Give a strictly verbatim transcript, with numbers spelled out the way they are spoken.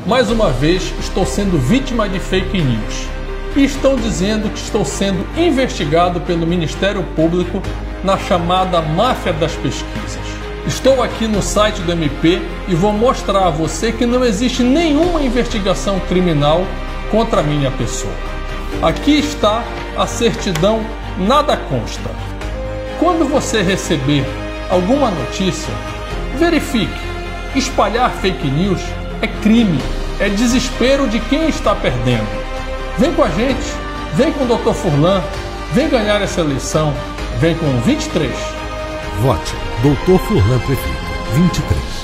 Mais uma vez, estou sendo vítima de fake news. E estão dizendo que estou sendo investigado pelo Ministério Público na chamada máfia das pesquisas. Estou aqui no site do M P e vou mostrar a você que não existe nenhuma investigação criminal contra a minha pessoa. Aqui está a certidão Nada Consta. Quando você receber alguma notícia, verifique. Espalhar fake news é crime, é desespero de quem está perdendo. Vem com a gente, vem com o doutor Furlan, vem ganhar essa eleição, vem com vinte e três. Vote doutor Furlan Prefeito, vinte e três.